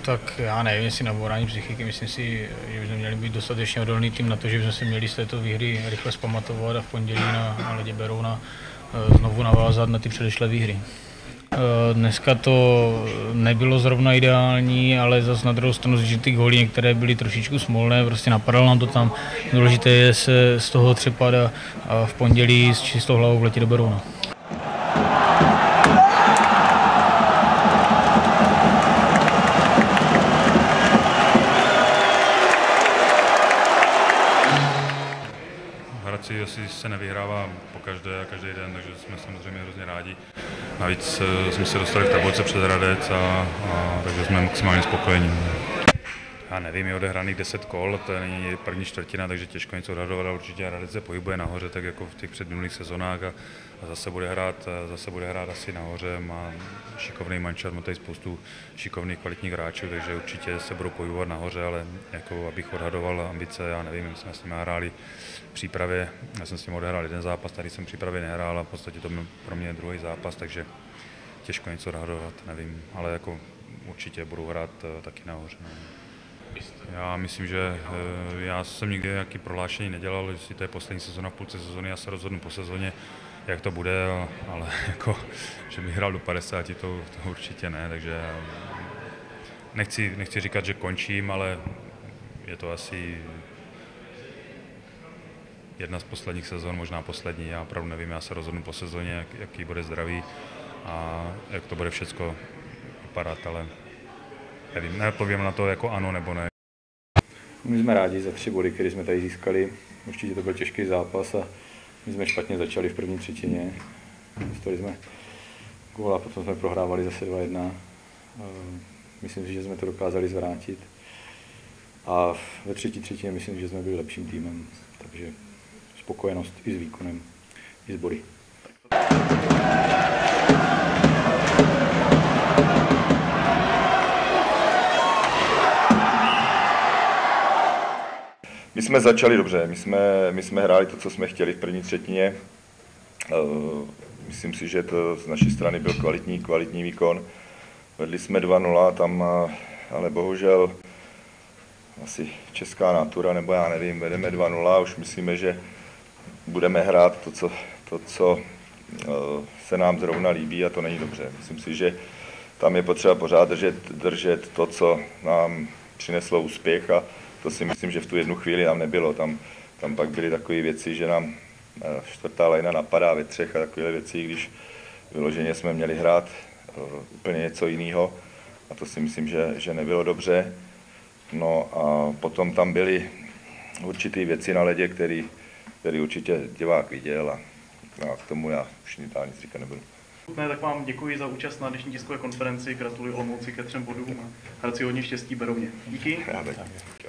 Tak já nevím, jestli na bourání psychiky, myslím si, že bychom měli být dostatečně odolný tým na to, že bychom si měli z této výhry rychle zpamatovat a v pondělí na ledě Berouna znovu navázat na ty předešlé výhry. Dneska to nebylo zrovna ideální, ale zase na druhou stranu že ty góly některé byly trošičku smolné, prostě napadalo nám to tam. Důležité je se z toho třepat a v pondělí s čistou hlavou vletět do Berouna. Hradci asi se nevyhrává po každé a každý den, takže jsme samozřejmě hrozně rádi. Navíc jsme se dostali v tabulce před Hradec takže jsme maximálně spokojení. Já nevím, je odehraných 10 kol, to není první čtvrtina, takže těžko něco odhadovat, ale určitě Hradec se pohybuje nahoře, tak jako v těch předminulých sezónách a zase bude hrát asi nahoře, má šikovný mančat, má tady spoustu šikovných kvalitních hráčů, takže určitě se budou pohybovat nahoře, ale jako abych odhadoval ambice, já nevím, my jsme s nimi hráli v přípravě, já jsem s nimi odehrál jeden zápas, tady jsem v přípravě nehrál a v podstatě to byl pro mě druhý zápas, takže těžko něco odhadovat, nevím, ale jako určitě budou hrát taky nahoře. No. Já myslím, že já jsem nikdy nějaké prohlášení nedělal, jestli to je poslední sezona v půlce sezony, já se rozhodnu po sezóně, jak to bude, ale jako, že bych hrál do 50, to určitě ne, takže nechci říkat, že končím, ale je to asi jedna z posledních sezon, možná poslední, já opravdu nevím, já se rozhodnu po sezóně, jaký bude zdravý a jak to bude všecko vypadat, ale nevím, neodpovím na to jako ano nebo ne. My jsme rádi za 3 body, které jsme tady získali. Určitě to byl těžký zápas a my jsme špatně začali v první třetině. Dostali jsme gól a potom jsme prohrávali zase 2-1. Myslím si, že jsme to dokázali zvrátit. A ve třetí třetině myslím, že jsme byli lepším týmem. Takže spokojenost i s výkonem, i s body. My jsme začali dobře, my jsme hráli to, co jsme chtěli v první třetině. Myslím si, že to z naší strany byl kvalitní výkon. Vedli jsme 2-0 tam, ale bohužel asi česká natura, nebo já nevím, vedeme 2-0 a už myslíme, že budeme hrát to, co se nám zrovna líbí a to není dobře. Myslím si, že tam je potřeba pořád držet to, co nám přineslo úspěch a to si myslím, že v tu jednu chvíli nám nebylo. Tam pak byly takové věci, že nám čtvrtá lajna napadá ve 3 a takové věci, když vyloženě jsme měli hrát úplně něco jiného. A to si myslím, že nebylo dobře. No a potom tam byly určité věci na ledě, který určitě divák viděl a k tomu já už nic říkat nebudu. Tak vám děkuji za účast na dnešní tiskové konferenci, gratuluji Olomouci ke 3 bodům a Hradci hodně štěstí Berouně. Díky.